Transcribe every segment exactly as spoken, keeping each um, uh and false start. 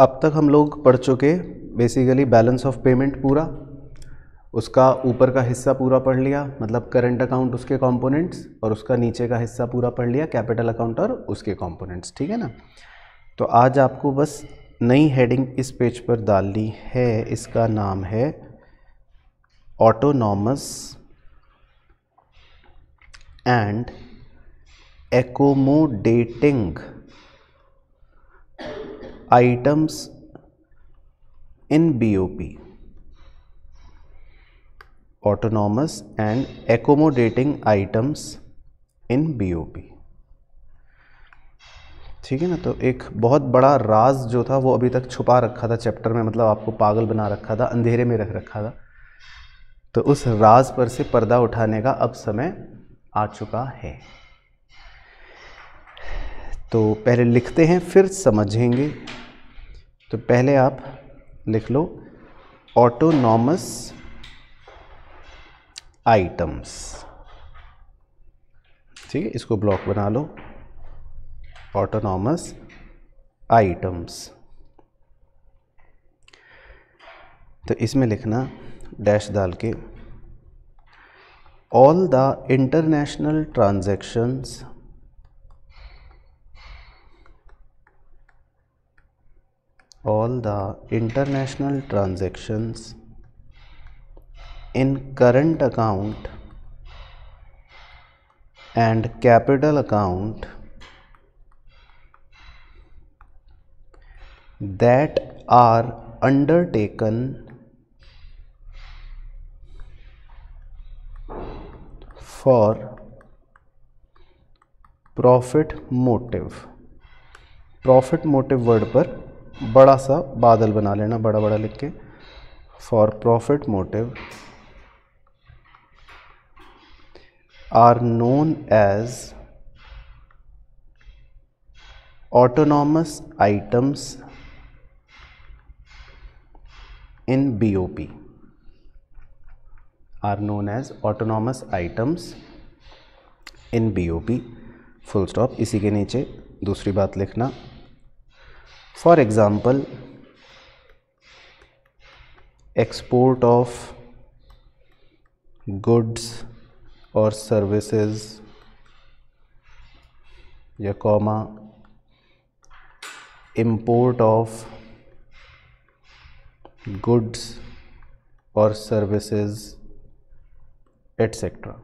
अब तक हम लोग पढ़ चुके बेसिकली बैलेंस ऑफ पेमेंट पूरा, उसका ऊपर का हिस्सा पूरा पढ़ लिया, मतलब करंट अकाउंट उसके कंपोनेंट्स, और उसका नीचे का हिस्सा पूरा पढ़ लिया, कैपिटल अकाउंट और उसके कंपोनेंट्स, ठीक है ना। तो आज आपको बस नई हेडिंग इस पेज पर डालनी है, इसका नाम है autonomous and accommodating items in BOP. Autonomous and accommodating items in BOP, ठीक है ना। तो एक बहुत बड़ा राज जो था वो अभी तक छुपा रखा था चैप्टर में, मतलब आपको पागल बना रखा था, अंधेरे में रख रखा था। तो उस राज पर से पर्दा उठाने का अब समय आ चुका है। तो पहले लिखते हैं फिर समझेंगे। तो पहले आप लिख लो ऑटोनॉमस आइटम्स, ठीक है, इसको ब्लॉक बना लो, ऑटोनॉमस आइटम्स। तो इसमें लिखना डैश डाल के, all the international transactions all the international transactions in current account and capital account that are undertaken for profit motive। profit motive word पर बड़ा सा बादल बना लेना, बड़ा बड़ा लिख के, for profit motive are known as autonomous items in B O P, are known as autonomous items in B O P, full stop। इसी के नीचे दूसरी बात लिखना, for example export of goods और सर्विसेज, या कॉमा इंपोर्ट ऑफ गुड्स और services etcetera.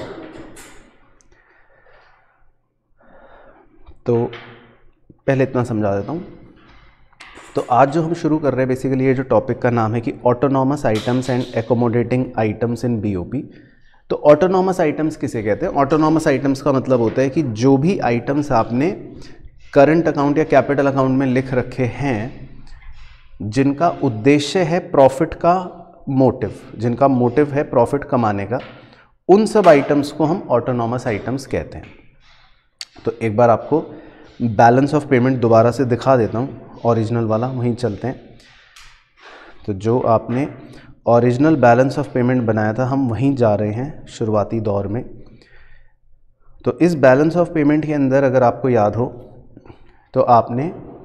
तो पहले इतना समझा देता हूँ। तो आज जो हम शुरू कर रहे हैं बेसिकली ये जो टॉपिक का नाम है कि autonomous items and accommodating items in BOP. तो ऑटोनॉमस आइटम्स किसे कहते हैं? ऑटोनॉमस आइटम्स का मतलब होता है कि जो भी आइटम्स आपने करंट अकाउंट या कैपिटल अकाउंट में लिख रखे हैं, जिनका उद्देश्य है प्रॉफिट का मोटिव, जिनका मोटिव है प्रॉफिट कमाने का, उन सब आइटम्स को हम ऑटोनॉमस आइटम्स कहते हैं। तो एक बार आपको बैलेंस ऑफ पेमेंट दोबारा से दिखा देता हूँ, ओरिजिनल वाला, वहीं चलते हैं। तो जो आपने ओरिजिनल बैलेंस ऑफ पेमेंट बनाया था, हम वहीं जा रहे हैं शुरुआती दौर में। तो इस बैलेंस ऑफ पेमेंट के अंदर अगर आपको याद हो तो आपने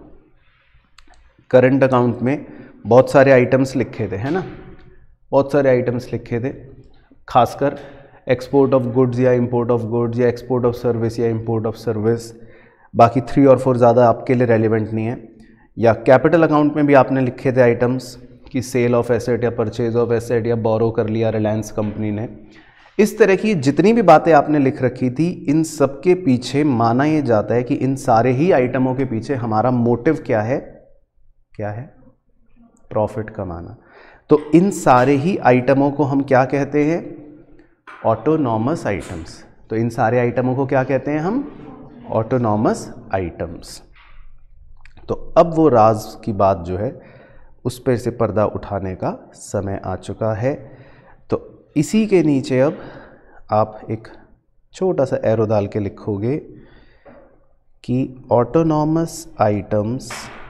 करंट अकाउंट में बहुत सारे आइटम्स लिखे थे, है ना, बहुत सारे आइटम्स लिखे थे, खासकर एक्सपोर्ट ऑफ गुड्स या इंपोर्ट ऑफ गुड्स या एक्सपोर्ट ऑफ सर्विस या इंपोर्ट ऑफ सर्विस। बाकी थ्री और फोर ज़्यादा आपके लिए रेलिवेंट नहीं है। या कैपिटल अकाउंट में भी आपने लिखे थे आइटम्स कि सेल ऑफ एसेट या परचेज ऑफ एसेट या बोरो कर लिया रिलायंस कंपनी ने। इस तरह की जितनी भी बातें आपने लिख रखी थी, इन सब के पीछे माना यह जाता है कि इन सारे ही आइटमों के पीछे हमारा मोटिव क्या है? क्या है? प्रॉफिट कमाना। तो इन सारे ही आइटमों को हम क्या कहते हैं? Autonomous items. तो इन सारे आइटमों को क्या कहते हैं हम? Autonomous items. तो अब वो राज की बात जो है उस पर से पर्दा उठाने का समय आ चुका है। तो इसी के नीचे अब आप एक छोटा सा एरो डाल के लिखोगे कि autonomous items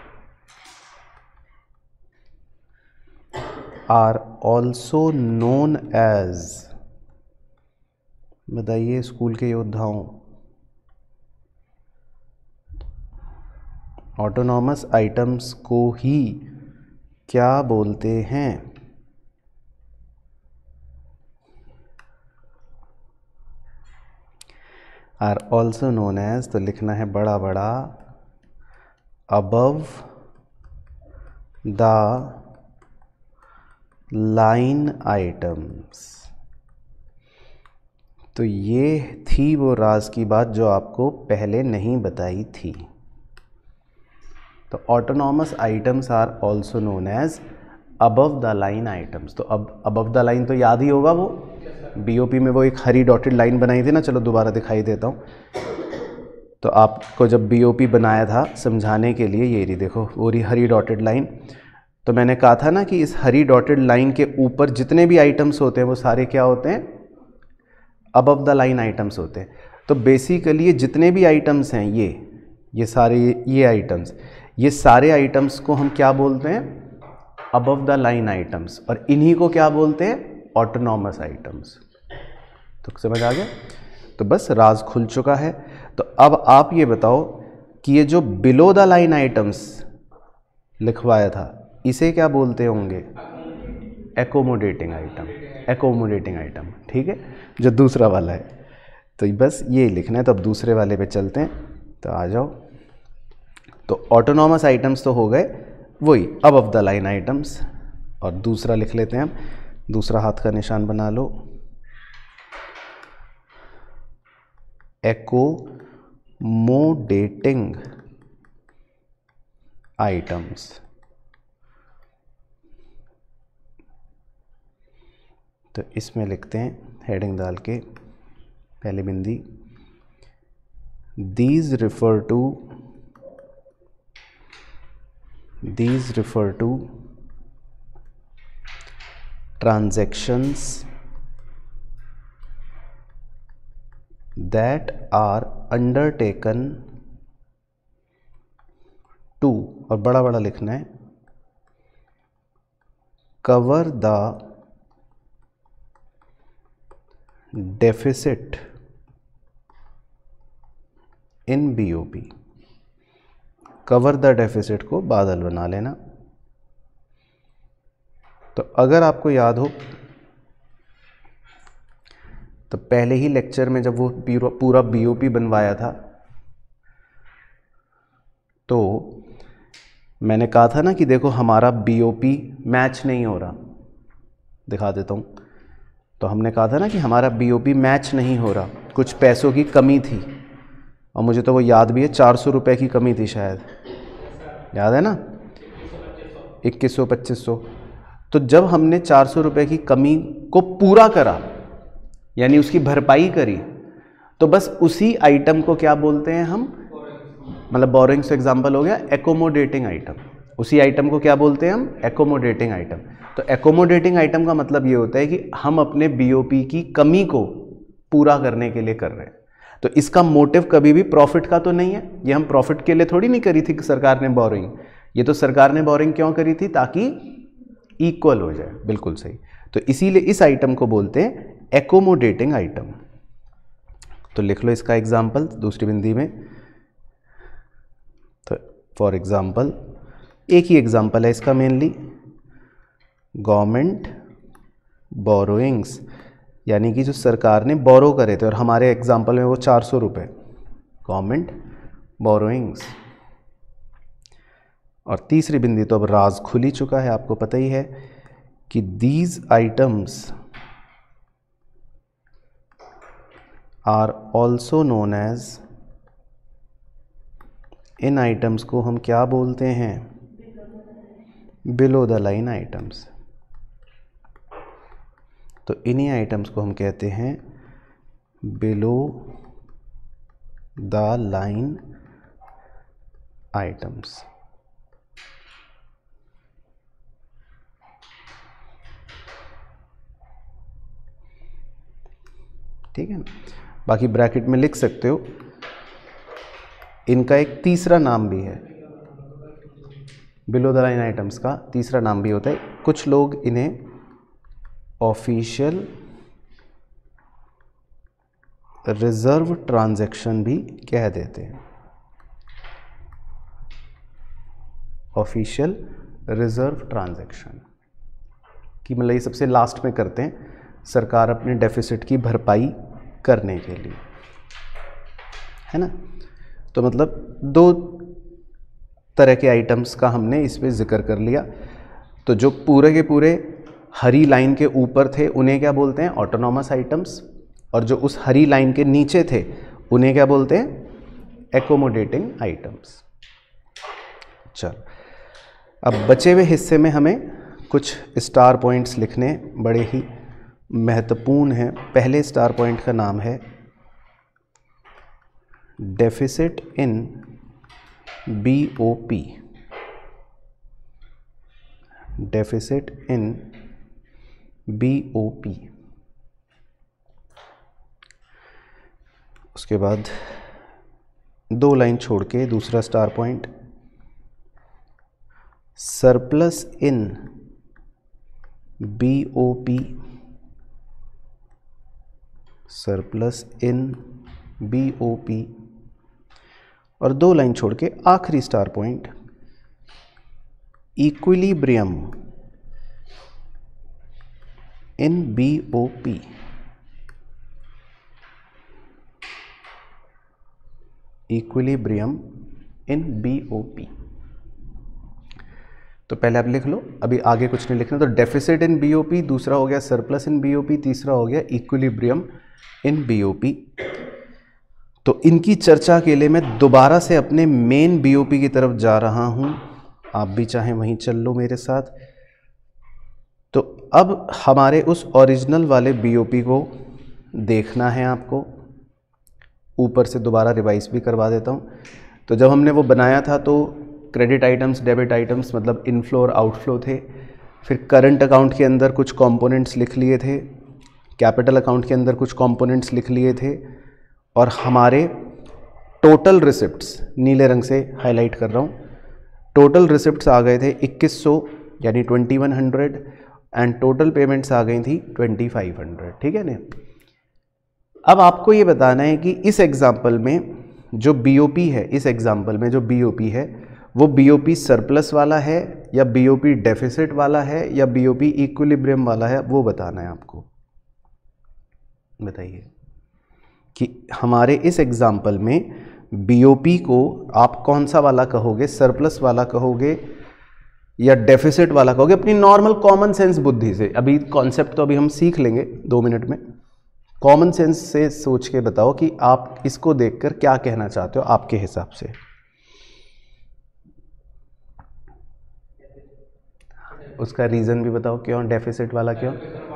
are also known as, बताइए स्कूल के योद्धाओं, ऑटोनॉमस आइटम्स को ही क्या बोलते हैं? आर ऑल्सो नोन एज, तो लिखना है बड़ा बड़ा, अबव द लाइन आइटम्स। तो ये थी वो राज की बात जो आपको पहले नहीं बताई थी। तो autonomous items are also known as above the line items. तो अब अबव द लाइन तो याद ही होगा, वो बीओपी में वो एक हरी डॉटेड लाइन बनाई थी ना, चलो दोबारा दिखाई देता हूँ। तो आपको जब बीओपी बनाया था समझाने के लिए, ये रही देखो वो रही हरी डॉटेड लाइन। तो मैंने कहा था ना कि इस हरी डॉटेड लाइन के ऊपर जितने भी आइटम्स होते हैं वो सारे क्या होते हैं? अबव द लाइन आइटम्स होते हैं। तो बेसिकली ये जितने भी आइटम्स हैं, ये ये सारे ये आइटम्स ये सारे आइटम्स को हम क्या बोलते हैं? Above the line items. और इन्हीं को क्या बोलते हैं? Autonomous items. तो समझ आ गया? तो बस राज खुल चुका है। तो अब आप ये बताओ कि ये जो बिलो द लाइन आइटम्स लिखवाया था इसे क्या बोलते होंगे? Accommodating item. एकोमोडेटिंग आइटम, ठीक है, जो दूसरा वाला है। तो बस ये लिखना है। तो अब दूसरे वाले पे चलते हैं, तो आ जाओ। तो ऑटोनॉमस आइटम्स तो हो गए वही अबव द लाइन आइटम्स, और दूसरा लिख लेते हैं हम। दूसरा हाथ का निशान बना लो, एकोमोडेटिंग आइटम्स। तो इसमें लिखते हैं हेडिंग डाल के पहले बिंदी, these refer to these refer to transactions that are undertaken to, और बड़ा बड़ा लिखना है, cover the deficit in B O P। Cover the deficit को बादल बना लेना। तो अगर आपको याद हो तो पहले ही लेक्चर में जब वो पूरा बीओपी बनवाया था तो मैंने कहा था ना कि देखो हमारा बीओपी मैच नहीं हो रहा। दिखा देता हूँ। तो हमने कहा था ना कि हमारा बीओपी मैच नहीं हो रहा, कुछ पैसों की कमी थी, और मुझे तो वो याद भी है, चार सौ रुपये की कमी थी शायद, याद है ना, इक्कीस सौ पच्चीस सौ। तो जब हमने चार सौ रुपये की कमी को पूरा करा, यानी उसकी भरपाई करी, तो बस उसी आइटम को क्या बोलते हैं हम? मतलब बोरोइंग से एग्जाम्पल हो गया एकोमोडेटिंग आइटम। उसी आइटम को क्या बोलते हैं हम? Accommodating item. तो एकोमोडेटिंग आइटम का मतलब ये होता है कि हम अपने बीओपी की कमी को पूरा करने के लिए कर रहे हैं। तो इसका मोटिव कभी भी प्रॉफिट का तो नहीं है। ये हम प्रॉफिट के लिए थोड़ी नहीं करी थी सरकार ने बोरोइंग। ये तो सरकार ने बोरोइंग क्यों करी थी? ताकि इक्वल हो जाए। बिल्कुल सही। तो इसीलिए इस आइटम को बोलते हैं एकोमोडेटिंग आइटम। तो लिख लो इसका एग्जाम्पल दूसरी बिंदी में। तो फॉर एग्जाम्पल, एक ही एग्जाम्पल है इसका मेनली, गवर्नमेंट बोरोइंग्स, यानी कि जो सरकार ने बोरो करे थे, और हमारे एग्जाम्पल में वो चार सौ रुपये, गवर्नमेंट बोरोइंग्स। और तीसरी बिंदी तो अब राज खुल ही चुका है, आपको पता ही है कि these items are also known as, इन आइटम्स को हम क्या बोलते हैं? Below the line items. तो इन्हीं आइटम्स को हम कहते हैं बिलो द लाइन आइटम्स। ठीक है ना? बाकी ब्रैकेट में लिख सकते हो। इनका एक तीसरा नाम भी है, बिलो द लाइन आइटम्स का तीसरा नाम भी होता है। कुछ लोग इन्हें ऑफिशियल रिजर्व ट्रांजैक्शन भी कह देते हैं। ऑफिशियल रिजर्व ट्रांजैक्शन कि मतलब ये सबसे लास्ट में करते हैं सरकार अपने डेफिसिट की भरपाई करने के लिए, है ना। तो मतलब दो तरह के आइटम्स का हमने इसमें जिक्र कर लिया। तो जो पूरे के पूरे हरी लाइन के ऊपर थे उन्हें क्या बोलते हैं, ऑटोनॉमस आइटम्स, और जो उस हरी लाइन के नीचे थे उन्हें क्या बोलते हैं, एकोमोडेटिंग आइटम्स। चलो अब बचे हुए हिस्से में हमें कुछ स्टार पॉइंट्स लिखने बड़े ही महत्वपूर्ण हैं। पहले स्टार पॉइंट का नाम है deficit in B O P, deficit in B O P. उसके बाद दो लाइन छोड़ के दूसरा star point, surplus in B O P, surplus in B O P. और दो लाइन छोड़ के आखिरी star point, equilibrium in B O P, equilibrium in B O P. तो पहले आप लिख लो, अभी आगे कुछ नहीं लिखना। तो deficit in B O P, दूसरा हो गया surplus in B O P, तीसरा हो गया equilibrium in B O P. तो इनकी चर्चा के लिए मैं दोबारा से अपने मेन बी ओ पी की तरफ जा रहा हूं, आप भी चाहें वहीं चल लो मेरे साथ। तो अब हमारे उस ओरिजिनल वाले बी ओ पी को देखना है आपको। ऊपर से दोबारा रिवाइज भी करवा देता हूं। तो जब हमने वो बनाया था तो क्रेडिट आइटम्स, डेबिट आइटम्स मतलब इनफ्लो और आउटफ्लो थे। फिर करंट अकाउंट के अंदर कुछ कंपोनेंट्स लिख लिए थे, कैपिटल अकाउंट के अंदर कुछ कंपोनेंट्स लिख लिए थे, और हमारे टोटल रिसिप्ट्स नीले रंग से हाईलाइट कर रहा हूँ, टोटल रिसिप्ट्स आ गए थे इक्कीस सौ यानी twenty one hundred, and total payments आ गई थी ट्वेंटी फाइव हंड्रेड। ठीक है ना। अब आपको ये बताना है कि इस एग्जाम्पल में जो बी ओ पी है, इस एग्जाम्पल में जो बी ओ पी है वो बी ओ पी सरप्लस वाला है या बी ओ पी डेफिसिट वाला है या बी ओ पी इक्विलिब्रियम वाला है, वो बताना है आपको। बताइए कि हमारे इस एग्जाम्पल में बी ओ पी को आप कौन सा वाला कहोगे, सरप्लस वाला कहोगे या डेफिसिट वाला कहोगे, अपनी नॉर्मल कॉमन सेंस बुद्धि से। अभी कॉन्सेप्ट तो अभी हम सीख लेंगे दो मिनट में। कॉमन सेंस से सोच के बताओ कि आप इसको देखकर क्या कहना चाहते हो आपके हिसाब से। उसका रीजन भी बताओ, क्यों डेफिसिट वाला, क्यों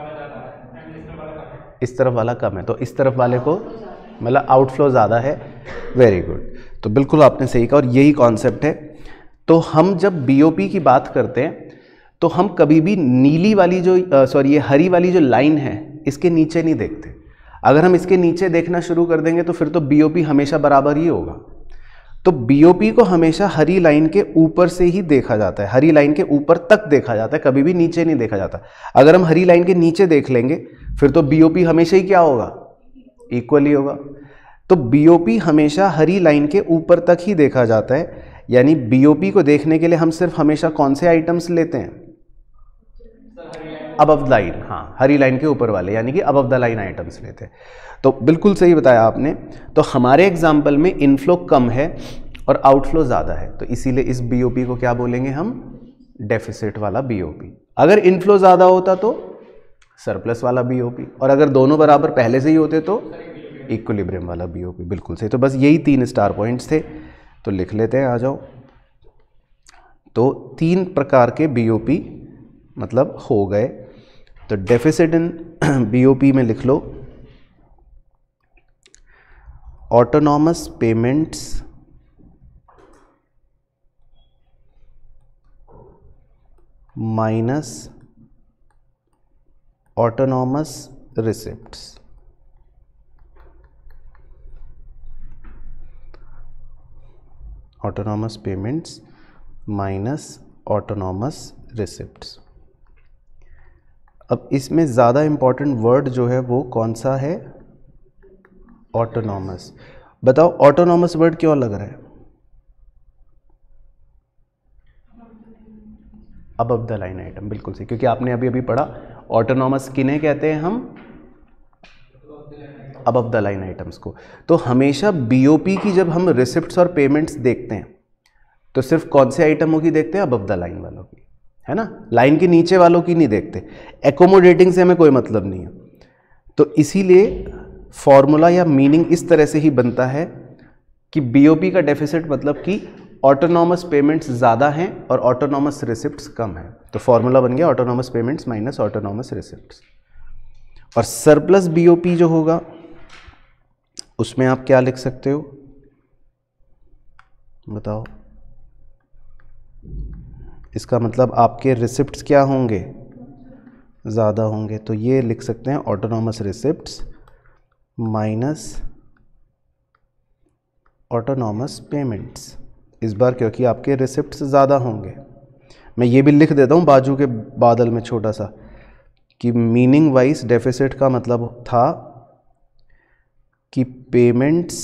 इस तरफ वाला कम है, तो इस तरफ वाले को मतलब आउटफ्लो ज़्यादा है। वेरी गुड, तो बिल्कुल आपने सही कहा और यही कॉन्सेप्ट है। तो हम जब बी ओ पी की बात करते हैं तो हम कभी भी नीली वाली जो सॉरी ये हरी वाली जो लाइन है इसके नीचे नहीं देखते। अगर हम इसके नीचे देखना शुरू कर देंगे तो फिर तो बी ओ पी हमेशा बराबर ही होगा। तो बी ओ पी को हमेशा हरी लाइन के ऊपर से ही देखा जाता है, हरी लाइन के ऊपर तक देखा जाता है, कभी भी नीचे नहीं देखा जाता। अगर हम हरी लाइन के नीचे देख लेंगे फिर तो बी ओ पी हमेशा ही क्या होगा, इक्वल ही होगा। तो बी ओ पी हमेशा हरी लाइन के ऊपर तक ही देखा जाता है। यानी बी ओ पी को देखने के लिए हम सिर्फ हमेशा कौन से आइटम्स लेते हैं, अबव द लाइन, हाँ हरी लाइन के ऊपर वाले, यानी कि अबव द लाइन आइटम्स लेते हैं। तो बिल्कुल सही बताया आपने। तो हमारे एग्जाम्पल में इनफ्लो कम है और आउटफ्लो ज़्यादा है, तो इसीलिए इस बी ओ पी को क्या बोलेंगे हम, डेफिसिट वाला बी ओ पी। अगर इनफ्लो ज़्यादा होता तो सरप्लस वाला बी ओ पी, और अगर दोनों बराबर पहले से ही होते तो इक्विलिब्रियम वाला बी ओ पी। बिल्कुल सही। तो बस यही तीन स्टार पॉइंट्स थे, तो लिख लेते हैं, आ जाओ। तो तीन प्रकार के बी ओ पी मतलब हो गए। तो deficit in B O P में लिख लो autonomous payments minus autonomous receipts. Autonomous payments minus autonomous receipts. अब इसमें ज़्यादा इम्पॉर्टेंट वर्ड जो है वो कौन सा है, ऑटोनॉमस। बताओ ऑटोनॉमस वर्ड क्यों लग रहा है, अबव द लाइन आइटम, बिल्कुल सही, क्योंकि आपने अभी अभी पढ़ा ऑटोनॉमस किन्हें कहते हैं हम, अबव द लाइन आइटम्स को। तो हमेशा बीओपी की जब हम रिसिप्ट्स और पेमेंट्स देखते हैं तो सिर्फ कौन से आइटमों की देखते हैं, अबव द लाइन वालों की, है ना, लाइन के नीचे वालों की नहीं देखते। एकोमोडेटिंग से हमें कोई मतलब नहीं है। तो इसीलिए फॉर्मूला या मीनिंग इस तरह से ही बनता है कि बीओपी का डेफिसिट मतलब कि ऑटोनॉमस पेमेंट्स ज़्यादा हैं और ऑटोनॉमस रिसिप्ट्स कम हैं। तो फॉर्मूला बन गया autonomous payments minus autonomous receipts. और सरप्लस बीओपी जो होगा उसमें आप क्या लिख सकते हो, बताओ। इसका मतलब आपके रिसिप्ट्स क्या होंगे, ज़्यादा होंगे। तो ये लिख सकते हैं autonomous receipts minus autonomous payments, इस बार क्योंकि आपके रिसिप्ट्स ज़्यादा होंगे। मैं ये भी लिख देता हूँ बाजू के बादल में छोटा सा कि मीनिंग वाइज डेफिसिट का मतलब था कि पेमेंट्स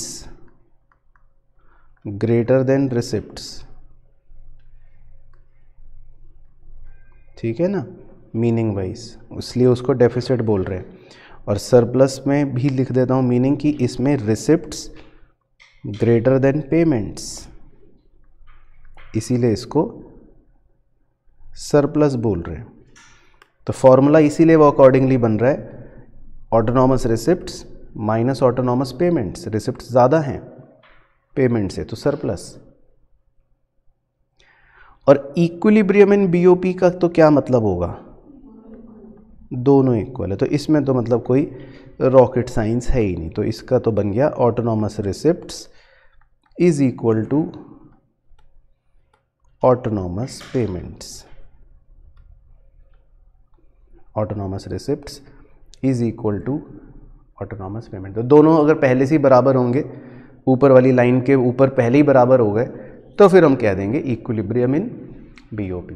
ग्रेटर देन रिसिप्ट्स, ठीक है ना, मीनिंग वाइज, इसलिए उसको डेफिसिट बोल रहे हैं। और सरप्लस में भी लिख देता हूँ मीनिंग कि इसमें रिसिप्ट्स ग्रेटर देन पेमेंट्स, इसीलिए इसको सरप्लस बोल रहे हैं। तो फॉर्मूला इसीलिए वो अकॉर्डिंगली बन रहा है autonomous receipts minus autonomous payments, receipts ज़्यादा हैं पेमेंट से तो सरप्लस। और इक्विलिब्रियम इन बीओपी का तो क्या मतलब होगा, दोनों इक्वल है, तो इसमें तो मतलब कोई रॉकेट साइंस है ही नहीं। तो इसका तो बन गया autonomous receipts is equal to autonomous payments, autonomous receipts is equal to autonomous payment. तो दोनों अगर पहले से ही बराबर होंगे, ऊपर वाली लाइन के ऊपर पहले ही बराबर हो गए, तो फिर हम कह देंगे इक्विलिब्रियम इन बीओपी,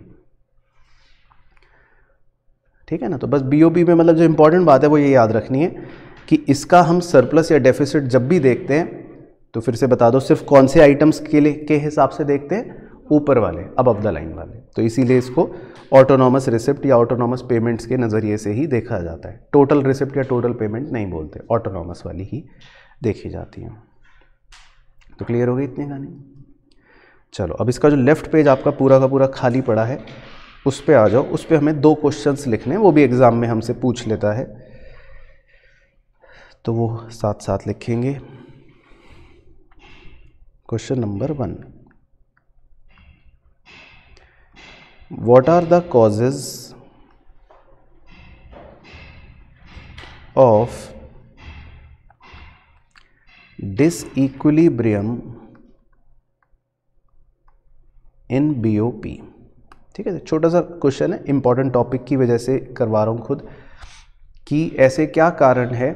ठीक है ना। तो बस बीओपी में मतलब जो इंपॉर्टेंट बात है वो ये याद रखनी है कि इसका हम सरप्लस या डेफिसिट जब भी देखते हैं तो फिर से बता दो सिर्फ कौन से आइटम्स के लिए के हिसाब से देखते हैं, ऊपर वाले, अबव द लाइन वाले। तो इसीलिए इसको ऑटोनॉमस रिसिप्ट या ऑटोनॉमस पेमेंट्स के नज़रिए से ही देखा जाता है। टोटल रिसिप्ट या टोटल पेमेंट नहीं बोलते, ऑटोनॉमस वाली ही देखी जाती हैं। तो क्लियर हो गई इतनी कहानी। चलो अब इसका जो लेफ्ट पेज आपका पूरा का पूरा खाली पड़ा है उस पे आ जाओ। उस पे हमें दो क्वेश्चंस लिखने हैं, वो भी एग्जाम में हमसे पूछ लेता है, तो वो साथ साथ लिखेंगे। Question number one, what are the causes of disequilibrium in BOP. ठीक है, छोटा सा क्वेश्चन है, इंपॉर्टेंट टॉपिक की वजह से करवा रहा हूँ खुद, कि ऐसे क्या कारण है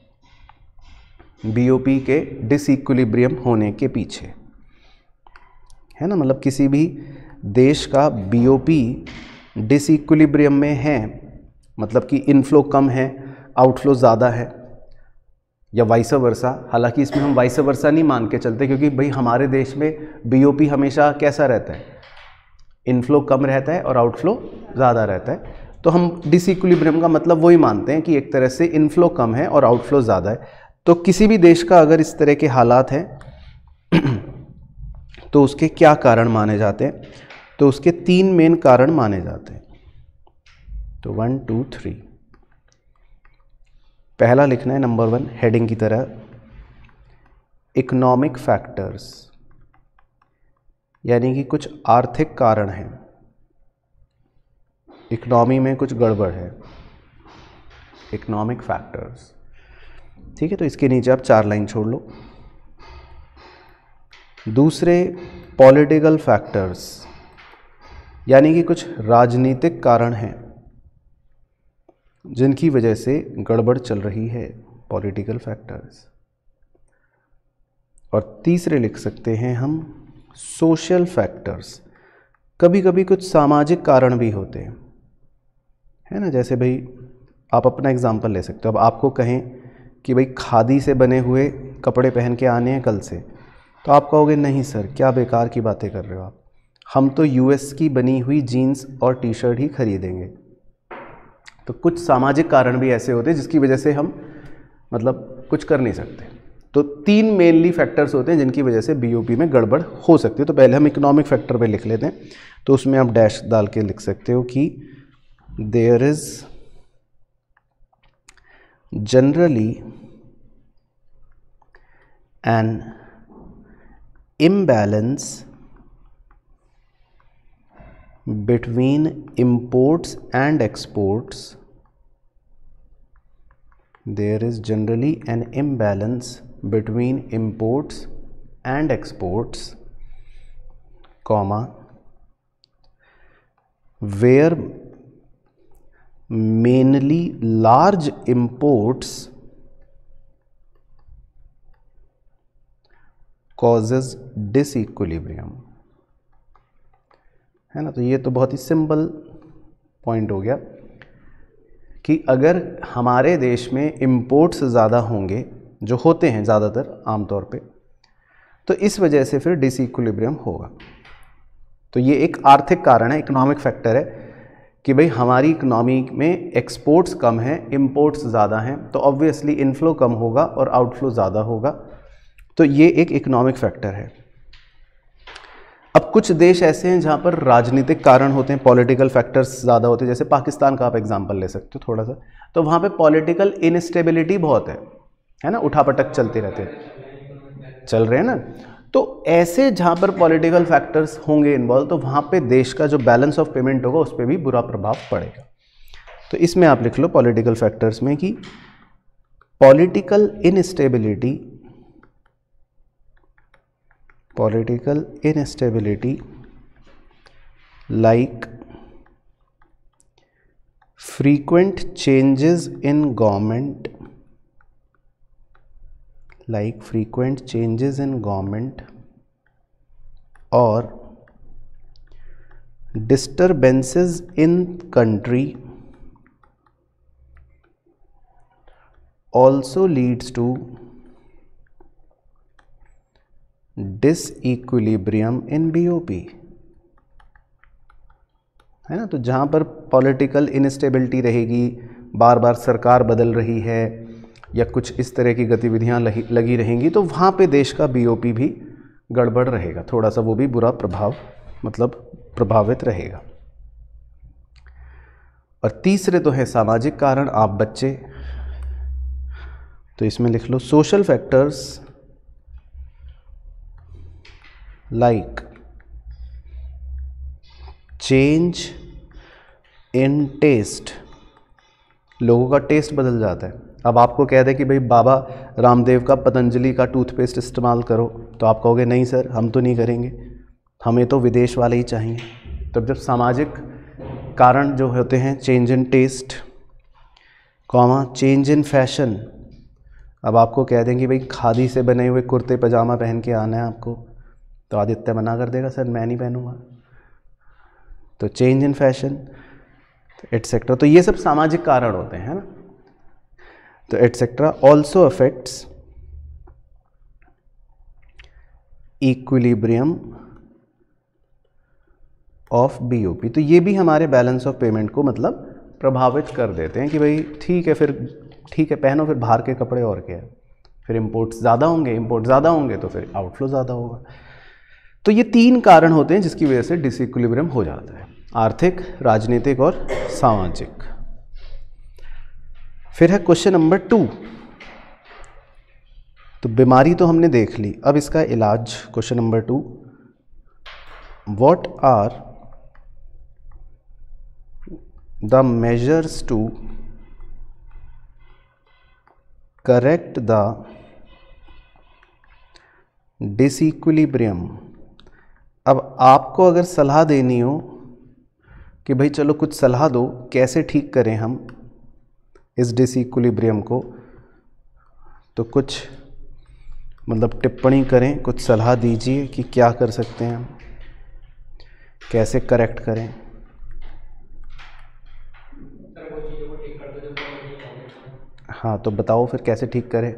बीओपी के डिसइक्विलिब्रियम होने के पीछे, है ना। मतलब किसी भी देश का बीओपी डिसइक्विलिब्रियम में है, मतलब कि इनफ्लो कम है, आउटफ्लो ज़्यादा है, या वाइस वर्सा। हालांकि इसमें हम वाइस वर्सा नहीं मान के चलते, क्योंकि भाई हमारे देश में बीओपी हमेशा कैसा रहता है, इनफ्लो कम रहता है और आउटफ्लो ज़्यादा रहता है। तो हम डिसइक्विलिब्रियम का मतलब वही मानते हैं कि एक तरह से इनफ्लो कम है और आउटफ्लो ज़्यादा है। तो किसी भी देश का अगर इस तरह के हालात हैं तो उसके क्या कारण माने जाते हैं, तो उसके तीन मेन कारण माने जाते हैं। तो वन टू थ्री, पहला लिखना है नंबर वन हेडिंग की तरह, इकोनॉमिक फैक्टर्स, यानी कि कुछ आर्थिक कारण हैं, इकोनॉमी में कुछ गड़बड़ है, इकोनॉमिक फैक्टर्स। ठीक है, तो इसके नीचे आप चार लाइन छोड़ लो। दूसरे पॉलिटिकल फैक्टर्स, यानी कि कुछ राजनीतिक कारण हैं जिनकी वजह से गड़बड़ चल रही है, पॉलिटिकल फैक्टर्स। और तीसरे लिख सकते हैं हम सोशल फैक्टर्स, कभी कभी कुछ सामाजिक कारण भी होते हैं, है ना। जैसे भाई आप अपना एग्जांपल ले सकते हो, अब आपको कहें कि भाई खादी से बने हुए कपड़े पहन के आने हैं कल से, तो आप कहोगे नहीं सर क्या बेकार की बातें कर रहे हो आप, हम तो यूएस की बनी हुई जीन्स और टी शर्ट ही खरीदेंगे। तो कुछ सामाजिक कारण भी ऐसे होते हैं जिसकी वजह से हम मतलब कुछ कर नहीं सकते। तो तीन मेनली फैक्टर्स होते हैं जिनकी वजह से बीओपी में गड़बड़ हो सकती है। तो पहले हम इकोनॉमिक फैक्टर पे लिख लेते हैं। तो उसमें आप डैश डाल के लिख सकते हो कि there is generally an imbalance between imports and exports. There is generally an imbalance between imports and exports, comma, where mainly large imports causes disequilibrium, है ना। तो ये तो बहुत ही सिंपल पॉइंट हो गया कि अगर हमारे देश में इंपोर्ट्स ज़्यादा होंगे, जो होते हैं ज़्यादातर आमतौर पे, तो इस वजह से फिर डिसइक्विलिब्रियम होगा। तो ये एक आर्थिक कारण है, इकोनॉमिक फैक्टर है कि भाई हमारी इकोनॉमी में एक्सपोर्ट्स कम हैं, इंपोर्ट्स ज़्यादा हैं, तो ऑब्वियसली इनफ्लो कम होगा और आउटफ्लो ज़्यादा होगा। तो ये एक इकोनॉमिक फैक्टर है। अब कुछ देश ऐसे हैं जहाँ पर राजनीतिक कारण होते हैं, पॉलिटिकल फैक्टर्स ज़्यादा होते हैं, जैसे पाकिस्तान का आप एग्जांपल ले सकते हो थोड़ा सा। तो वहाँ पे पॉलिटिकल इनस्टेबिलिटी बहुत है, है ना, उठापटक चलते रहते हैं, चल रहे हैं ना। तो ऐसे जहाँ पर पॉलिटिकल फैक्टर्स होंगे इन्वॉल्व, तो वहाँ पे देश का जो बैलेंस ऑफ पेमेंट होगा उस पर भी बुरा प्रभाव पड़ेगा। तो इसमें आप लिख लो पॉलिटिकल फैक्टर्स में कि political instability political instability like frequent changes in government like frequent changes in government or disturbances in country also leads to disequilibrium in BOP, है ना। तो जहाँ पर पॉलिटिकल इनस्टेबिलिटी रहेगी, बार बार सरकार बदल रही है या कुछ इस तरह की गतिविधियाँ लगी रहेंगी, तो वहाँ पे देश का बीओपी भी गड़बड़ रहेगा, थोड़ा सा वो भी बुरा प्रभाव मतलब प्रभावित रहेगा। और तीसरे तो है सामाजिक कारण, आप बच्चे, तो इसमें लिख लो social factors like change in taste, लोगों का टेस्ट बदल जाता है। अब आपको कह दे कि भाई बाबा रामदेव का पतंजलि का टूथपेस्ट इस्तेमाल करो, तो आप कहोगे नहीं सर हम तो नहीं करेंगे, हमें तो विदेश वाले ही चाहिए। तो जब सामाजिक कारण जो होते हैं, change in taste, comma change in fashion, अब आपको कह देंगे भाई खादी से बने हुए कुर्ते पजामा पहन के आना है आपको, तो आदित्य मना कर देगा सर मैं नहीं पहनूंगा। तो चेंज इन फैशन एटसेट्रा, तो ये सब सामाजिक कारण होते हैं, है ना। तो etcetera also affects equilibrium of BOP. तो ये भी हमारे बैलेंस ऑफ पेमेंट को मतलब प्रभावित कर देते हैं कि भाई ठीक है, फिर ठीक है पहनो फिर बाहर के कपड़े, और क्या है, फिर इंपोर्ट्स ज़्यादा होंगे, इंपोर्ट ज़्यादा होंगे तो फिर आउटफ्लो ज़्यादा होगा। तो ये तीन कारण होते हैं जिसकी वजह से डिसइक्विलिब्रियम हो जाता है, आर्थिक, राजनीतिक और सामाजिक। फिर है क्वेश्चन नंबर टू। तो बीमारी तो हमने देख ली, अब इसका इलाज। Question number two, what are the measures to correct the disequilibrium. अब आपको अगर सलाह देनी हो कि भाई चलो कुछ सलाह दो कैसे ठीक करें हम इस डिसइक्विलिब्रियम को, तो कुछ मतलब टिप्पणी करें, कुछ सलाह दीजिए कि क्या कर सकते हैं हम, कैसे करेक्ट करें। हाँ तो बताओ फिर कैसे ठीक करें।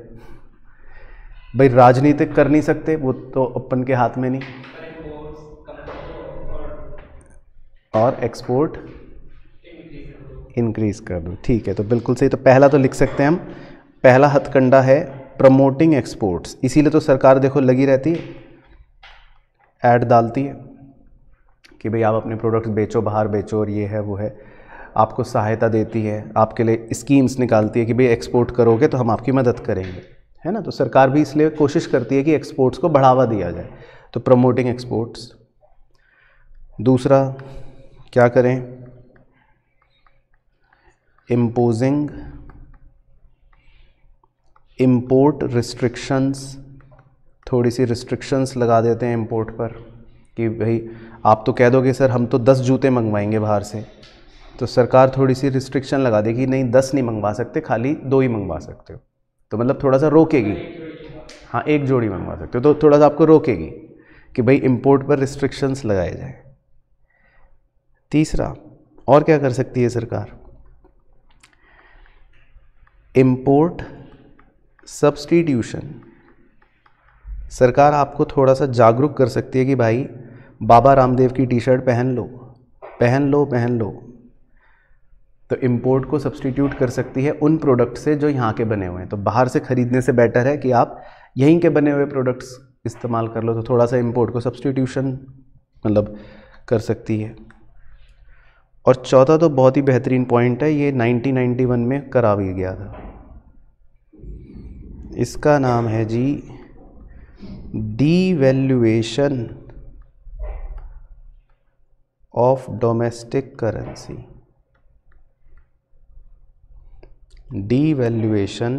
भाई राजनीतिक कर नहीं सकते, वो तो अपन के हाथ में नहीं। और एक्सपोर्ट इंक्रीज कर दो। ठीक है, तो बिल्कुल सही। तो पहला तो लिख सकते हैं हम, पहला हथकंडा है प्रमोटिंग एक्सपोर्ट्स। इसीलिए तो सरकार देखो लगी रहती है, ऐड डालती है कि भाई आप अपने प्रोडक्ट्स बेचो, बाहर बेचो, और ये है वो है, आपको सहायता देती है, आपके लिए स्कीम्स निकालती है कि भाई एक्सपोर्ट करोगे तो हम आपकी मदद करेंगे, है ना। तो सरकार भी इसलिए कोशिश करती है कि एक्सपोर्ट्स को बढ़ावा दिया जाए, तो प्रमोटिंग एक्सपोर्ट्स। दूसरा क्या करें, इम्पोजिंग इम्पोर्ट रिस्ट्रिक्शंस। थोड़ी सी रिस्ट्रिक्शंस लगा देते हैं इम्पोर्ट पर कि भाई आप तो कह दोगे सर हम तो दस जूते मंगवाएंगे बाहर से, तो सरकार थोड़ी सी रिस्ट्रिक्शन लगा देगी, नहीं दस नहीं मंगवा सकते, खाली दो ही मंगवा सकते हो। तो मतलब थोड़ा सा रोकेगी, हाँ एक जोड़ी मंगवा सकते हो, तो थोड़ा सा आपको रोकेगी कि भाई इंपोर्ट पर रिस्ट्रिक्शंस लगाए जाए। तीसरा और क्या कर सकती है सरकार, इंपोर्ट सब्स्टिट्यूशन। सरकार आपको थोड़ा सा जागरूक कर सकती है कि भाई बाबा रामदेव की टी शर्ट पहन लो पहन लो पहन लो। तो इंपोर्ट को सब्स्टिट्यूट कर सकती है उन प्रोडक्ट से जो यहाँ के बने हुए हैं। तो बाहर से ख़रीदने से बेटर है कि आप यहीं के बने हुए प्रोडक्ट्स इस्तेमाल कर लो। तो थोड़ा सा इंपोर्ट को सब्स्टिट्यूशन मतलब कर सकती है। और चौथा तो बहुत ही बेहतरीन पॉइंट है, ये नाइनटीन नाइंटी वन में करा भी गया था। इसका नाम है जी devaluation of domestic currency. Devaluation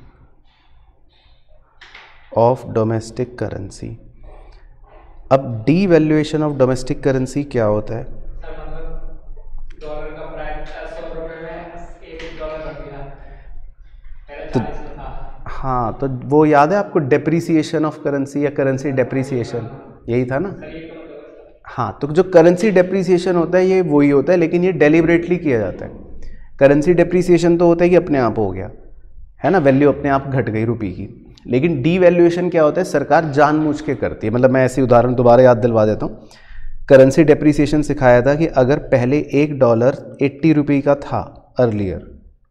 of domestic currency. अब डीवैल्यूएशन ऑफ डोमेस्टिक करेंसी क्या होता है? डॉलर का प्राइस सौ रुपये में एक डॉलर रख दिया, पहले तो चालीस में था। हाँ, तो वो याद है आपको डेप्रीसिएशन ऑफ करेंसी या करेंसी डेप्रीसिएशन, यही था ना। सर ये तो मतलब हाँ, तो जो करेंसी डेप्रीसिएशन होता है ये वही होता है, लेकिन ये डेलिबरेटली किया जाता है। करेंसी डेप्रीसिएशन तो होता है कि अपने आप हो गया, है ना, वैल्यू अपने आप घट गई रुपये की। लेकिन डीवैल्यूएशन क्या होता है, सरकार जानबूझ के करती है। मतलब मैं ऐसी उदाहरण दोबारा याद दिलवा देता हूँ। करेंसी डेप्रीसिएशन सिखाया था कि अगर पहले एक डॉलर एट्टी रुपये का था अर्लियर,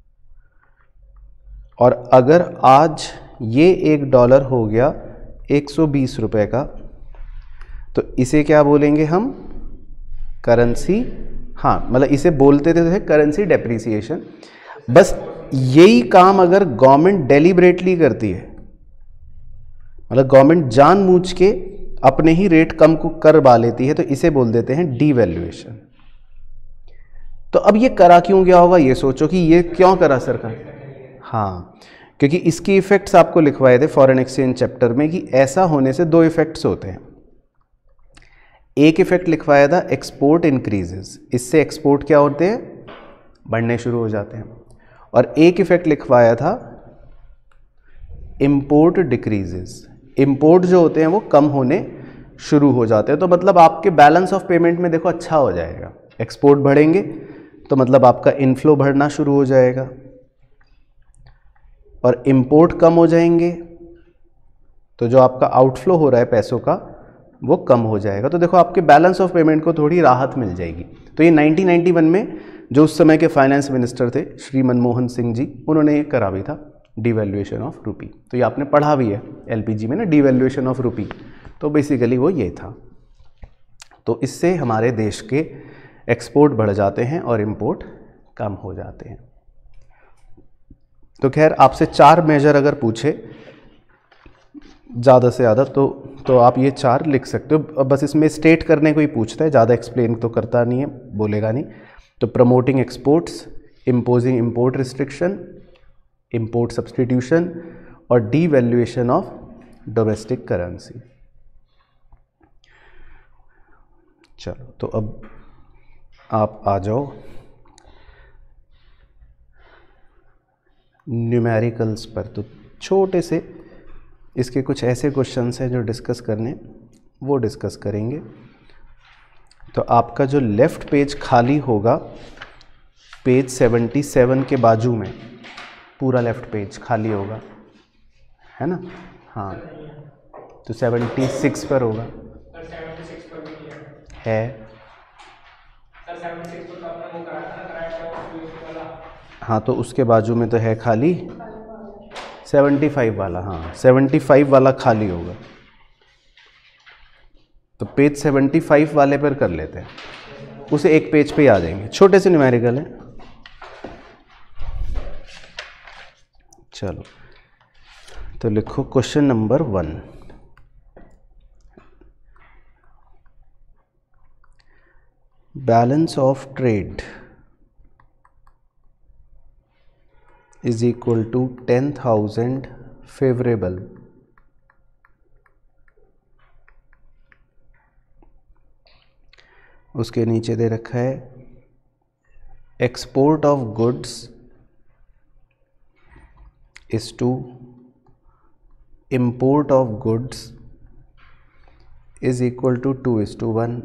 और अगर आज ये एक डॉलर हो गया एक सौ बीस रुपये का, तो इसे क्या बोलेंगे हम, करेंसी, हाँ मतलब इसे बोलते थे करेंसी डेप्रीसिएशन। बस यही काम अगर गवर्नमेंट डेलिबरेटली करती है, मतलब गवर्नमेंट जानबूझ के अपने ही रेट कम को करवा लेती है, तो इसे बोल देते हैं डीवैल्यूएशन। तो अब ये करा क्यों गया होगा, ये सोचो कि ये क्यों करा सरकार। हाँ, क्योंकि इसके इफेक्ट्स आपको लिखवाए थे फॉरेन एक्सचेंज चैप्टर में कि ऐसा होने से दो इफेक्ट्स होते हैं। एक इफेक्ट लिखवाया था एक्सपोर्ट इंक्रीजेस, इससे एक्सपोर्ट क्या होते हैं, बढ़ने शुरू हो जाते हैं। और एक इफेक्ट लिखवाया था इंपोर्ट डिक्रीजेस, इंपोर्ट जो होते हैं वो कम होने शुरू हो जाते हैं। तो मतलब आपके बैलेंस ऑफ पेमेंट में देखो अच्छा हो जाएगा, एक्सपोर्ट बढ़ेंगे तो मतलब आपका इनफ्लो बढ़ना शुरू हो जाएगा, और इंपोर्ट कम हो जाएंगे तो जो आपका आउटफ्लो हो रहा है पैसों का वो कम हो जाएगा। तो देखो आपके बैलेंस ऑफ पेमेंट को थोड़ी राहत मिल जाएगी। तो ये नाइनटीन नाइंटी वन में जो उस समय के फाइनेंस मिनिस्टर थे श्री मनमोहन सिंह जी, उन्होंने ये करा भी था डिवैल्यूएशन ऑफ रुपी। तो ये आपने पढ़ा भी है एलपीजी में ना, डिवैल्यूएशन ऑफ रुपी। तो बेसिकली वो ये था। तो इससे हमारे देश के एक्सपोर्ट बढ़ जाते हैं और इंपोर्ट कम हो जाते हैं। तो खैर आपसे चार मेजर अगर पूछे ज़्यादा से ज़्यादा तो तो आप ये चार लिख सकते हो। अब बस इसमें स्टेट करने को ही पूछता है, ज़्यादा एक्सप्लेन तो करता नहीं है, बोलेगा नहीं। तो promoting exports, imposing import restriction, import substitution और डीवैल्यूएशन ऑफ डोमेस्टिक करेंसी। चलो तो अब आप आ जाओ न्यूमेरिकल्स पर। तो छोटे से इसके कुछ ऐसे क्वेश्चंस हैं जो डिस्कस करने, वो डिस्कस करेंगे। तो आपका जो लेफ़्ट पेज खाली होगा, पेज सेवेंटी सेवन के बाजू में पूरा लेफ़्ट पेज खाली होगा, है ना। हाँ, तो सेवेंटी सिक्स पर होगा, सर सेवेंटी सिक्स पर भी नहीं है। है सेवेंटी सिक्स को तो आपने वो करा था ना, कराया था वो यूएसए वाला। हाँ तो उसके बाजू में तो है खाली सेवेंटी फाइव वाला, हाँ सेवेंटी फाइव वाला खाली होगा, तो पेज सेवेंटी फाइव वाले पर कर लेते हैं, उसे एक पेज पे ही आ जाएंगे, छोटे से न्यूमेरिकल है। चलो तो लिखो question number one, balance of trade is equal to ten thousand favourable उसके नीचे दे रखा है export of goods is to import of goods is equal to two is to one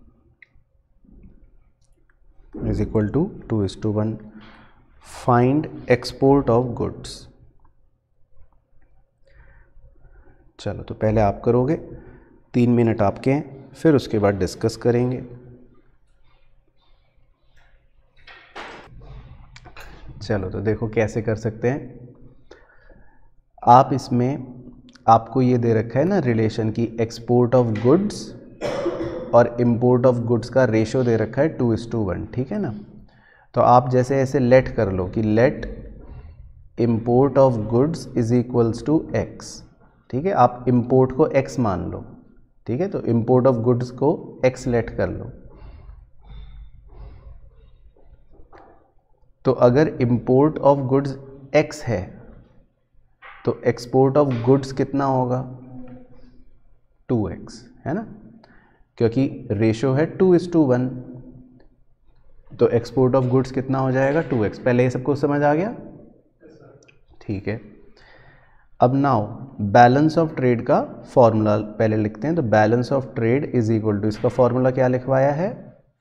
is equal to two is to one. Find export of goods. चलो तो पहले आप करोगे, तीन मिनट आपके हैं, फिर उसके बाद डिस्कस करेंगे। चलो तो देखो कैसे कर सकते हैं आप। इसमें आपको ये दे रखा है ना रिलेशन की एक्सपोर्ट ऑफ गुड्स और इंपोर्ट ऑफ गुड्स का रेशो दे रखा है टू इज टू वन, ठीक है ना। तो आप जैसे ऐसे लेट कर लो कि let import of goods is equals to x, ठीक है। आप इंपोर्ट को एक्स मान लो, ठीक है। तो इंपोर्ट ऑफ गुड्स को एक्स लेट कर लो। तो अगर इंपोर्ट ऑफ गुड्स एक्स है तो एक्सपोर्ट ऑफ गुड्स कितना होगा, टू एक्स, है ना, क्योंकि रेशो है टू इज टू वन। तो एक्सपोर्ट ऑफ गुड्स कितना हो जाएगा, टू एक्स। पहले ये सबको समझ आ गया, ठीक है। अब नाउ बैलेंस ऑफ ट्रेड का फॉर्मूला पहले लिखते हैं। तो balance of trade is equal to, इसका फॉर्मूला क्या लिखवाया है,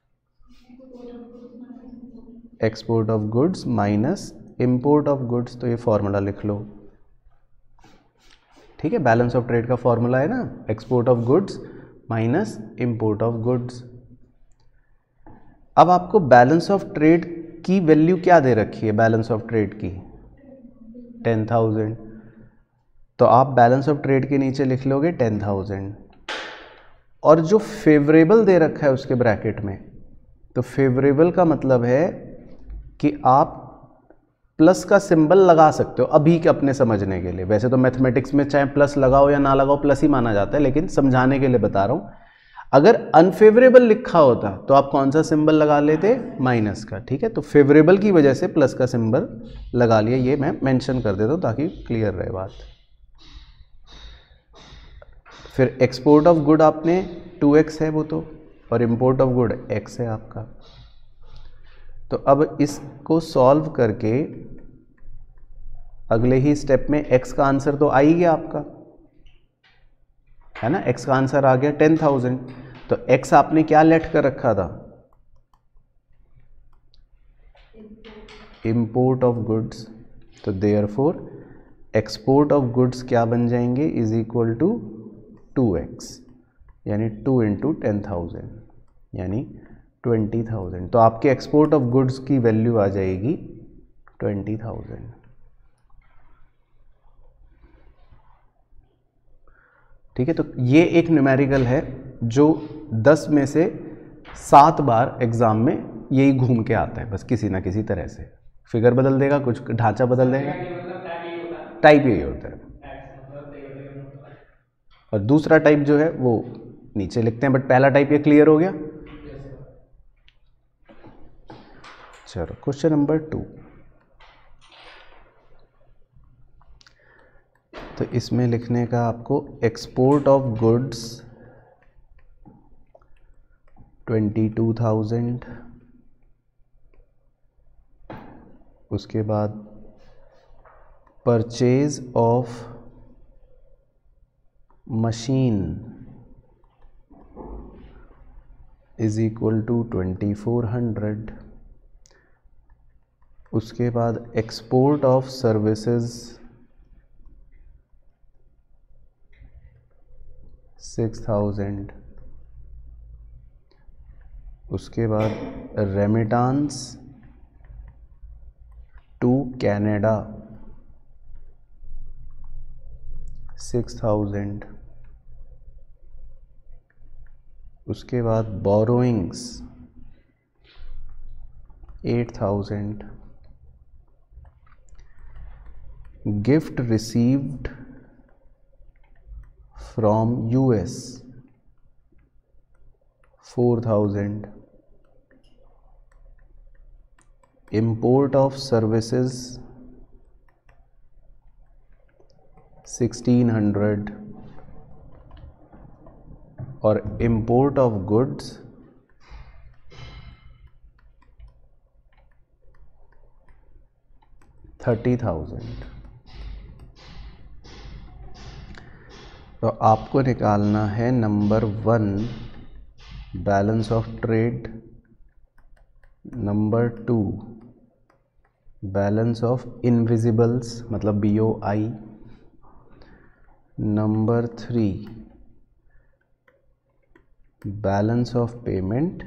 export of goods minus import of goods. तो ये फॉर्मूला लिख लो, ठीक है। बैलेंस ऑफ ट्रेड का फॉर्मूला है ना, export of goods minus import of goods. अब आपको बैलेंस ऑफ ट्रेड की वैल्यू क्या दे रखी है, बैलेंस ऑफ ट्रेड की टेन थाउजेंड। तो आप बैलेंस ऑफ ट्रेड के नीचे लिख लोगे टेन थाउजेंड, और जो फेवरेबल दे रखा है उसके ब्रैकेट में, तो फेवरेबल का मतलब है कि आप प्लस का सिंबल लगा सकते हो अभी के अपने समझने के लिए। वैसे तो मैथमेटिक्स में चाहे प्लस लगाओ या ना लगाओ प्लस ही माना जाता है, लेकिन समझाने के लिए बता रहा हूं। अगर अनफेवरेबल लिखा होता तो आप कौन सा सिंबल लगा लेते, माइनस का, ठीक है। तो फेवरेबल की वजह से प्लस का सिंबल लगा लिया, ये मैं मेंशन कर देता हूं ताकि क्लियर रहे बात। फिर एक्सपोर्ट ऑफ गुड आपने टू एक्स है वो तो, और इंपोर्ट ऑफ गुड एक्स है आपका। तो अब इसको सॉल्व करके अगले ही स्टेप में x का आंसर तो आ ही गया आपका, है ना। x का आंसर आ गया टेन थाउजेंड। तो x आपने क्या लेट कर रखा था, इंपोर्ट ऑफ गुड्स। तो देयरफॉर एक्सपोर्ट ऑफ गुड्स क्या बन जाएंगे, is equal to two x, यानी टू इंटू टेन थाउजेंड यानी ट्वेंटी थाउजेंड। तो आपके एक्सपोर्ट ऑफ गुड्स की वैल्यू आ जाएगी ट्वेंटी थाउजेंड। ठीक है। तो ये एक न्यूमेरिकल है जो दस में से सात बार एग्जाम में यही घूम के आता है, बस किसी ना किसी तरह से फिगर बदल देगा, कुछ ढांचा बदल देगा, टाइप यही होता है। और दूसरा टाइप जो है वो नीचे लिखते हैं, बट पहला टाइप ये क्लियर हो गया। चलो क्वेश्चन नंबर टू। तो इसमें लिखने का आपको export of goods twenty two thousand, उसके बाद purchase of machine is equal to twenty four hundred, उसके बाद export of services six thousand, उसके बाद remittance to Canada six thousand. उसके बाद borrowings eight thousand. Gift received from US four thousand. import of services sixteen hundred और import of goods thirty thousand. तो आपको निकालना है number one balance of trade, number two balance of invisibles मतलब B O I, number three balance of payment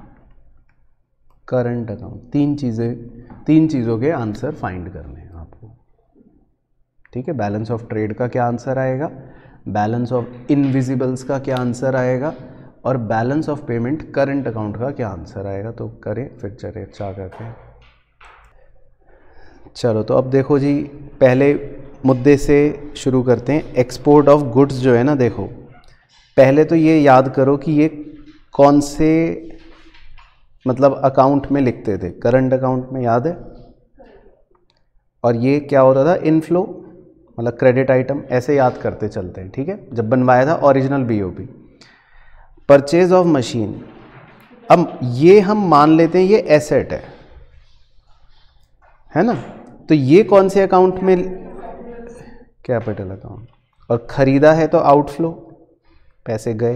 current account. तीन चीज़ें तीन चीज़ों के आंसर फाइंड करने हैं आपको, ठीक है। बैलेंस ऑफ ट्रेड का क्या आंसर आएगा, बैलेंस ऑफ इनविजिबल्स का क्या आंसर आएगा और balance of payment current account का क्या आंसर आएगा। तो करें फिर चले अच्छा करते हैं। चलो तो अब देखो जी, पहले मुद्दे से शुरू करते हैं। एक्सपोर्ट ऑफ गुड्स जो है ना, देखो पहले तो ये याद करो कि ये कौन से मतलब अकाउंट में लिखते थे, करंट अकाउंट में, याद है। और ये क्या होता था, इनफ्लो मतलब क्रेडिट आइटम, ऐसे याद करते चलते हैं, ठीक है। जब बनवाया था original BOP. Purchase of machine, अब ये हम मान लेते हैं ये एसेट है है ना, तो ये कौन से अकाउंट में, कैपिटल अकाउंट। और खरीदा है तो आउटफ्लो, पैसे गए।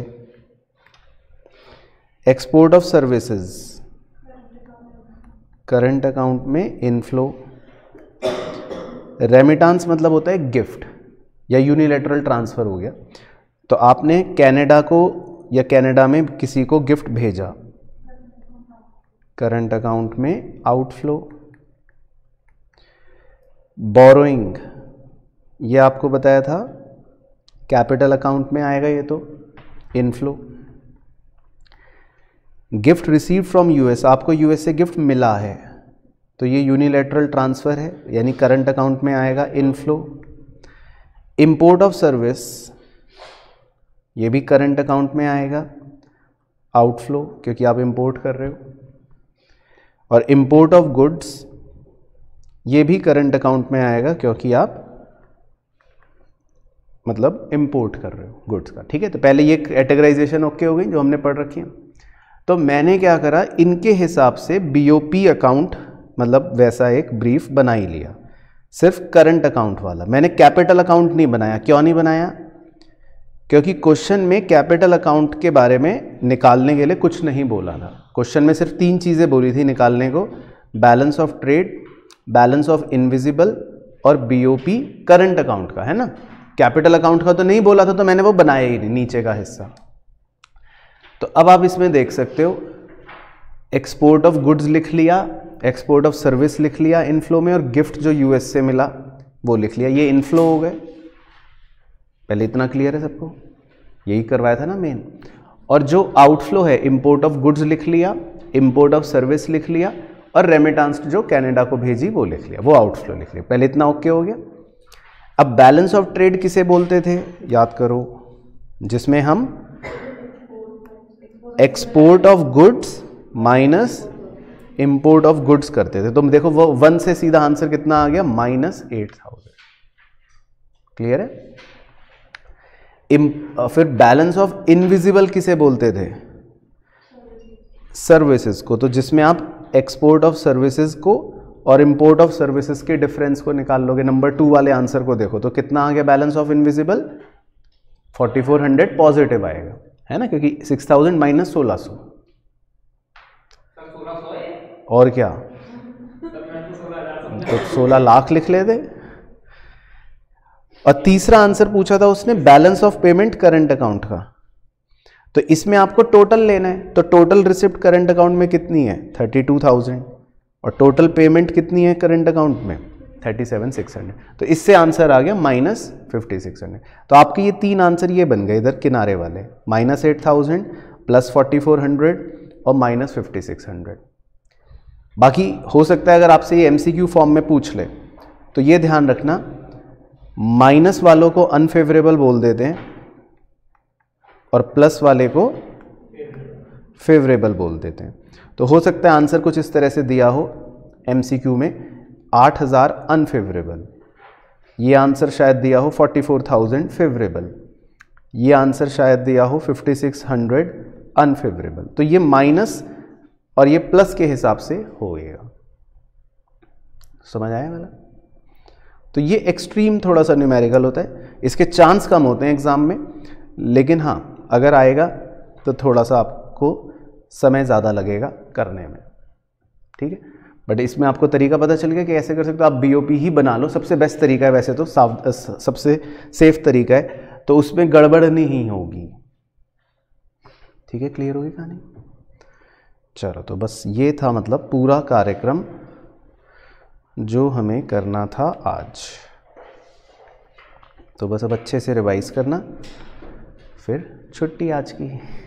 Export of services current account में इनफ्लो। रेमिटांस मतलब होता है गिफ्ट या यूनिलैटरल ट्रांसफर हो गया, तो आपने कनाडा को या कनाडा में किसी को गिफ्ट भेजा, करंट अकाउंट में आउटफ्लो। बोरोइंग ये आपको बताया था कैपिटल अकाउंट में आएगा, ये तो inflow. Gift receive from US, आपको यूएस से गिफ्ट मिला है तो ये यूनिलैटरल ट्रांसफर है यानी करंट अकाउंट में आएगा, इनफ्लो। इंपोर्ट ऑफ सर्विस ये भी करंट अकाउंट में आएगा, आउटफ्लो, क्योंकि आप इंपोर्ट कर रहे हो। और इंपोर्ट ऑफ गुड्स ये भी करंट अकाउंट में आएगा क्योंकि आप मतलब इंपोर्ट कर रहे हो गुड्स का, ठीक है। तो पहले ये कैटेगराइजेशन ओके हो गई जो हमने पढ़ रखी है। तो मैंने क्या करा, इनके हिसाब से बीओपी अकाउंट मतलब वैसा एक ब्रीफ बना ही लिया, सिर्फ करंट अकाउंट वाला। मैंने कैपिटल अकाउंट नहीं बनाया। क्यों नहीं बनाया, क्योंकि क्वेश्चन में कैपिटल अकाउंट के बारे में निकालने के लिए कुछ नहीं बोला था। क्वेश्चन में सिर्फ तीन चीज़ें बोली थी निकालने को, balance of trade, balance of invisible और बीओपी करंट अकाउंट का, है ना। कैपिटल अकाउंट का तो नहीं बोला था, तो मैंने वो बनाया ही नहीं, नीचे का हिस्सा। तो अब आप इसमें देख सकते हो, एक्सपोर्ट ऑफ गुड्स लिख लिया, एक्सपोर्ट ऑफ सर्विस लिख लिया इनफ्लो में, और गिफ्ट जो यूएस से मिला वो लिख लिया, ये इनफ्लो हो गए। पहले इतना क्लियर है सबको, यही करवाया था ना मेन। और जो आउटफ्लो है, इंपोर्ट ऑफ गुड्स लिख लिया, इंपोर्ट ऑफ सर्विस लिख लिया, और रेमिटांस जो कनाडा को भेजी वो लिख लिया, वो आउटफ्लो लिख लिया। पहले इतना ओके हो गया। अब बैलेंस ऑफ ट्रेड किसे बोलते थे, याद करो, जिसमें हम export of goods minus import of goods करते थे। तो देखो वो वन से सीधा आंसर कितना आ गया, माइनस एट थाउजेंड। क्लियर है। इम, फिर बैलेंस ऑफ इनविजिबल किसे बोलते थे, सर्विसेज को। तो जिसमें आप एक्सपोर्ट ऑफ सर्विसेज को और इंपोर्ट ऑफ सर्विसेज के डिफरेंस को निकाल लोगे। नंबर टू वाले आंसर को देखो तो कितना आ गया balance of invisible, forty four hundred positive आएगा, है ना, क्योंकि सिक्स थाउजेंड माइनस सोलह सौ और क्या, तो सोलह लाख लिख लेते। और तीसरा आंसर पूछा था उसने balance of payment current account का, तो इसमें आपको टोटल लेना है, तो टोटल रिसिप्ट करंट अकाउंट में कितनी है थर्टी टू थाउजेंड और टोटल पेमेंट कितनी है करंट अकाउंट में थर्टी सेवन सिक्स हंड्रेड। तो इससे आंसर आ गया माइनस फिफ्टी सिक्स हंड्रेड। तो आपके ये तीन आंसर ये बन गए इधर किनारे वाले, minus eight thousand plus forty four hundred और माइनस फिफ्टी सिक्स हंड्रेड। बाकी हो सकता है अगर आपसे ये एमसीक्यू फॉर्म में पूछ ले तो ये ध्यान रखना, माइनस वालों को अनफेवरेबल बोल देते हैं और प्लस वाले को फेवरेबल बोल देते हैं। तो हो सकता है आंसर कुछ इस तरह से दिया हो एमसीक्यू में, आठ हज़ार अनफेवरेबल, ये आंसर शायद दिया हो फोर्टी फोर थाउजेंड फेवरेबल, ये आंसर शायद दिया हो फिफ्टी सिक्स हंड्रेड अनफेवरेबल। तो ये माइनस और ये प्लस के हिसाब से होएगा। समझ आया वाला? तो ये एक्सट्रीम थोड़ा सा न्यूमेरिकल होता है, इसके चांस कम होते हैं एग्जाम में, लेकिन हाँ अगर आएगा तो थोड़ा सा आपको समय ज़्यादा लगेगा करने में, ठीक है। बट इसमें आपको तरीका पता चल गया कि ऐसे कर सकते हो आप, बीओपी ही बना लो, सबसे बेस्ट तरीका है वैसे तो, साव सबसे सेफ तरीका है, तो उसमें गड़बड़ नहीं होगी, ठीक है। क्लियर होगी कहानी? चलो, तो बस ये था मतलब पूरा कार्यक्रम जो हमें करना था आज। तो बस अब अच्छे से रिवाइज करना, फिर छुट्टी आज की।